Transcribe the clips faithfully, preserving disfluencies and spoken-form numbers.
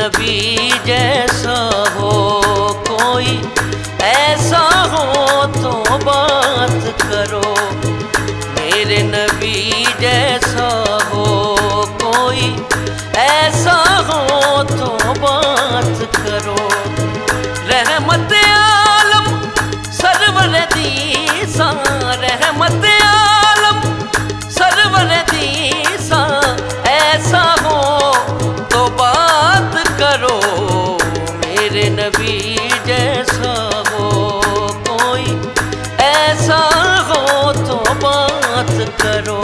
नबी जैसा हो कोई, ऐसा हो तो बात करो। मेरे नबी जैसा हो कोई, ऐसा हो तो बात करो। रहमत आलम सरवर दीसा, रहमत आलम सरवर दीसा, ऐसा हो तो बात करो। मेरे नबी जैसा हो कोई, ऐसा हो तो बात करो।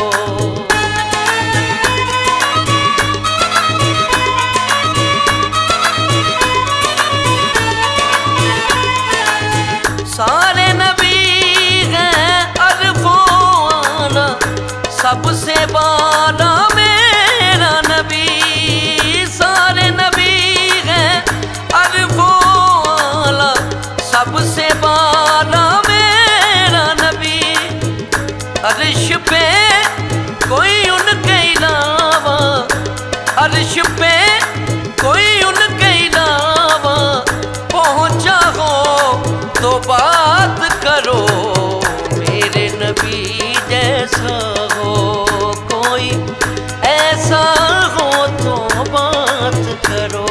सारे नबी हैं अरबों आला, सबसे बाला मेरा नबी। सारे नबी हैं अरबों आला, सबसे बाला मेरा नबी। अर्श पे कोई उनके अलावा, अर्श पे कोई उनके अलावा, पहुँचा हो तो बात करो। मेरे नबी जैसा हो कोई, ऐसा हो तो बात करो।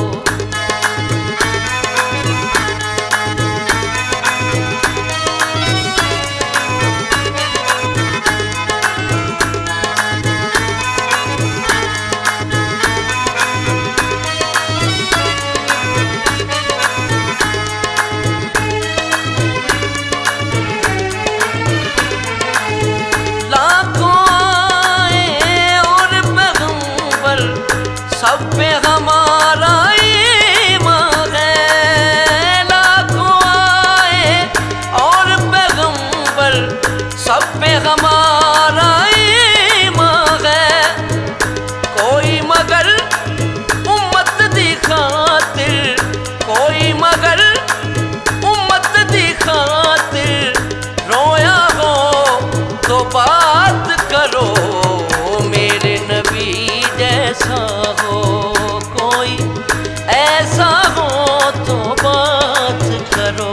सब पे हमारा ईमान है। लाखों आए और पैगंबर, सब पे हमारा ईमान है। कोई मगर उम्मत दी खातिर, कोई मगर उम्मत दी खातिर, रोया हो तो बात करो। मेरे नबी जैसा हो कोई, ऐसा हो तो बात करो।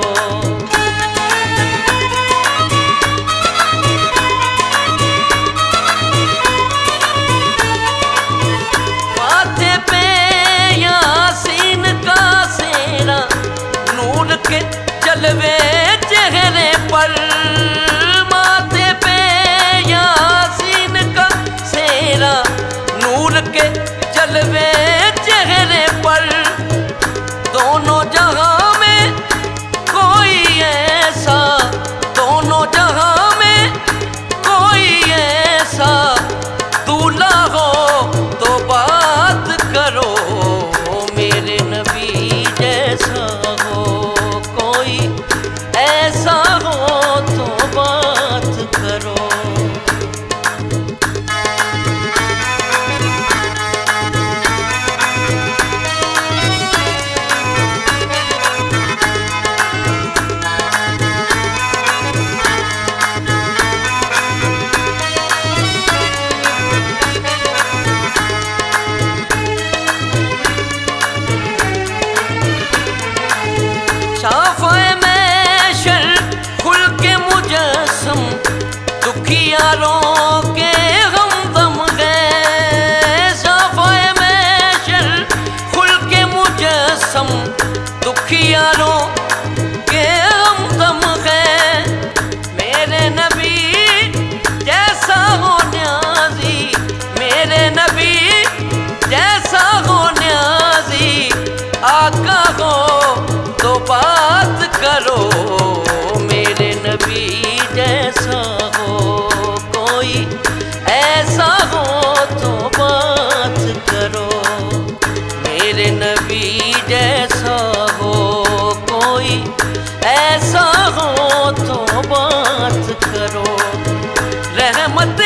माथे पे यासीन का सेरा, नूर के जलवे चेहरे पर। माथे पे यासीन का सेरा, नूर के जलवे चेहरे पर। दोनों जहां में कोई ऐसा, दोनों जहां में कोई ऐसा, दूल्हा हो तो बात करो। मेरे नबी जैसा हो कोई, ऐसा हो तो बात करो। शाफ़े महशर खुल के मुजस्सम, दुखियारों के हमदम गए। शाफ़े महशर खुल के मुजस्सम, दुखियारों के हमदम गए। मेरे नबी जैसा हो न्याज़ी, मेरे नबी जैसा हो न्याज़ी, आका हो तो बात करो। मेरे नबी जैसा हो कोई, ऐसा हो तो बात करो। मेरे नबी जैसा हो कोई, ऐसा हो तो बात करो। रहमत